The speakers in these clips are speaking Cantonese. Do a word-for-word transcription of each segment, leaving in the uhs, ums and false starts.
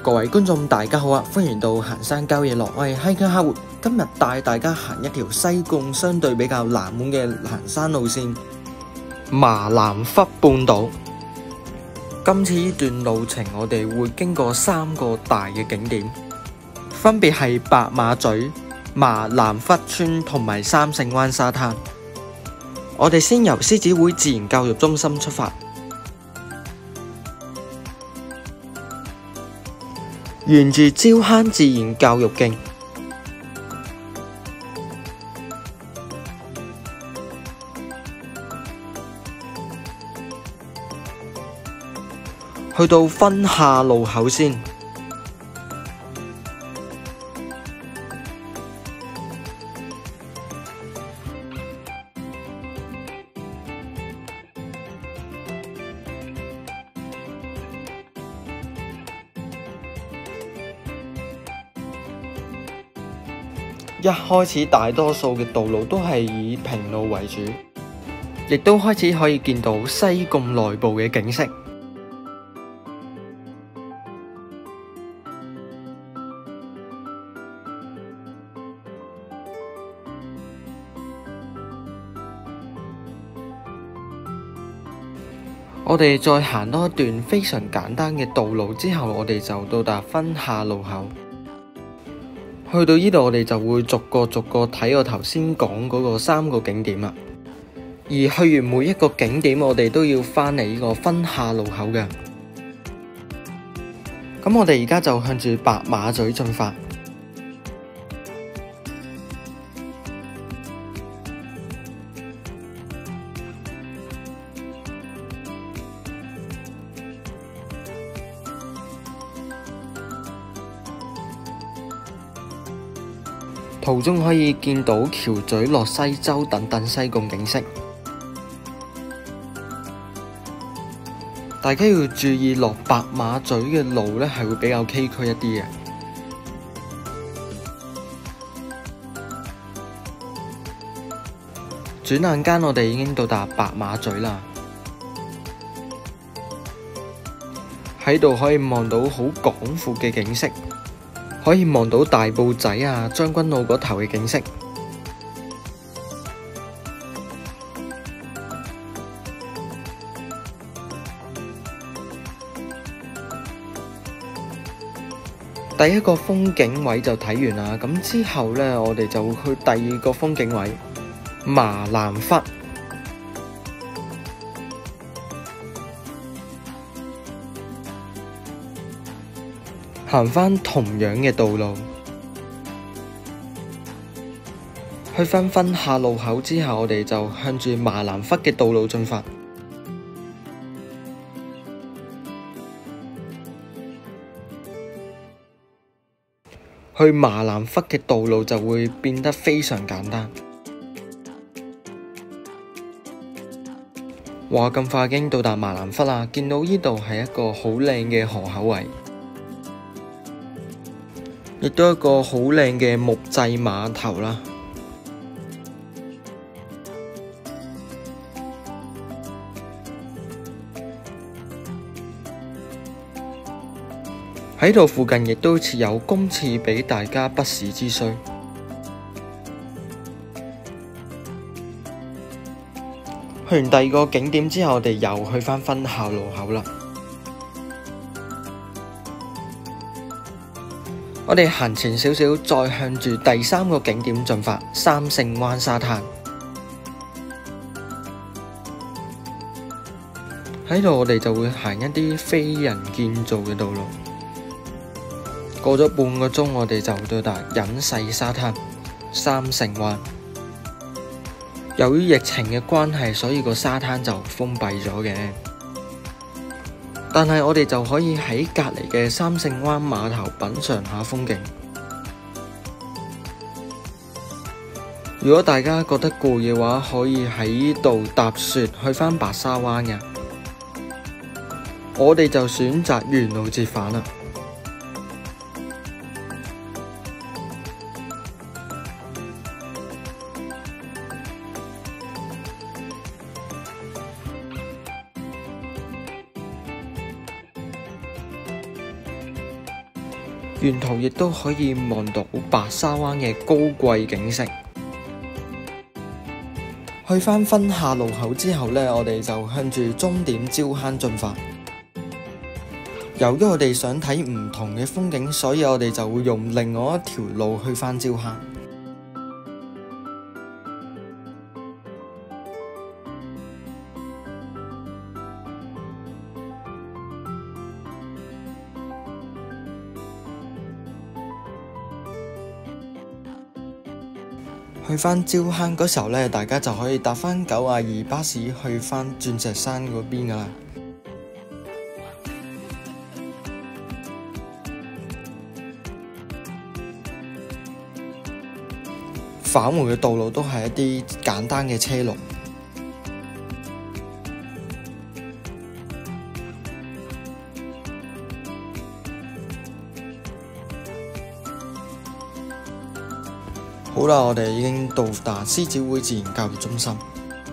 各位觀眾大家好啊，歡迎到行山郊野樂，我係嗨卡客活，今日帶大家行一條西貢相對比較冷門嘅行山路線——麻蘭忽半島。今次呢段路程我哋會經過三個大嘅景點，分別係白馬咀、麻蘭忽村同埋三聖灣沙灘。我哋先由獅子會自然教育中心出發，沿住蕉坑自然教育徑，去到分下路口先。一開始大多數嘅道路都係以平路為主，亦都開始可以見到西貢內部嘅景色。我哋再行多一段非常簡單嘅道路之後，我哋就到達分下路口。去到呢度，我哋就會逐個逐個睇我頭先講嗰個三個景點啦。而去完每一個景點，我哋都要返嚟呢個分下路口嘅。咁我哋而家就向住白馬咀進發。途中可以見到橋咀、落西洲等等西貢景色。大家要注意落白馬咀嘅路呢係會比較崎嶇一啲嘅。轉眼間我哋已經到達白馬咀啦，喺度可以望到好廣闊嘅景色。可以望到大埔仔啊、將軍澳嗰頭嘅景色。第一個風景位就睇完啦，咁之後呢，我哋就會去第二個風景位麻蘭忽。行返同樣嘅道路，去返分下路口之後，我哋就向住麻蘭忽嘅道路進發。去麻蘭忽嘅道路就會變得非常簡單。話咁快已經到達麻蘭忽啦，見到呢度係一個好靚嘅河口位。亦都一個好靚嘅木製碼頭啦。喺度附近亦都設有公廁俾大家不時之需。去完第二個景點之後，我哋又去返分下路口啦。我哋行前少少，再向住第三個景點進發，三聖灣沙灘。喺度我哋就會行一啲非人建造嘅道路。過咗半個鐘，我哋就到達隱世沙灘三聖灣。由於疫情嘅關係，所以個沙灘就封閉咗嘅。但係我哋就可以喺隔離嘅三聖灣碼頭品嚐下風景。如果大家覺得攰嘅話，可以喺呢度搭雪去返白沙灣嘅。我哋就選擇沿路折返啦。 沿途亦都可以望到白沙灣嘅高貴景色。去返分岔路口之後呢，我哋就向住終點蕉坑進發。由於我哋想睇唔同嘅風景，所以我哋就會用另外一條路去返蕉坑。去返蕉坑嗰時候呢，大家就可以搭返九廿二巴士去返鑽石山嗰邊噶啦。返回嘅道路都係一啲簡單嘅車路。好啦，我哋已經到達獅子會自然教育中心。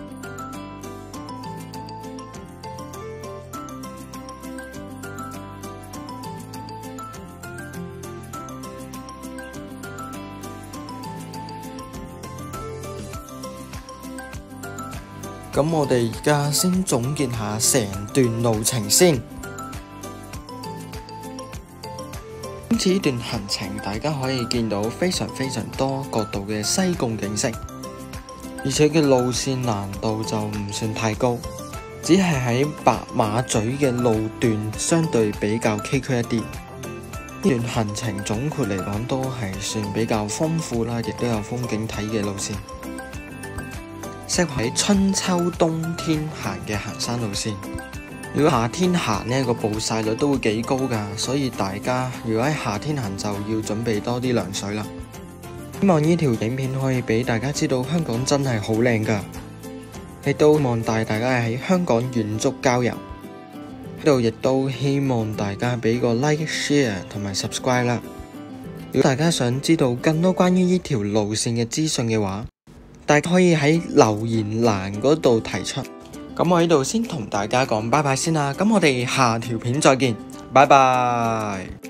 咁我哋而家先總結下成段路程先。今次呢段行程，大家可以見到非常非常多角度嘅西貢景色，而且嘅路線難度就唔算太高，只係喺白馬咀嘅路段相對比較崎嶇一啲。呢段行程總括嚟講都係算比較豐富啦，亦都有風景睇嘅路線，適合喺春秋冬天行嘅行山路線。如果夏天行呢個暴曬率都會幾高㗎，所以大家如果喺夏天行就要準備多啲涼水啦。希望呢條影片可以俾大家知道香港真係好靚㗎，亦都希望帶大家喺香港遠足郊遊。呢度亦都希望大家俾個 like、share 同埋 subscribe 啦。如果大家想知道更多關於呢條路線嘅資訊嘅話，大家可以喺留言欄嗰度提出。咁我喺度先同大家講拜拜先啦，咁我哋下條片再見，拜拜。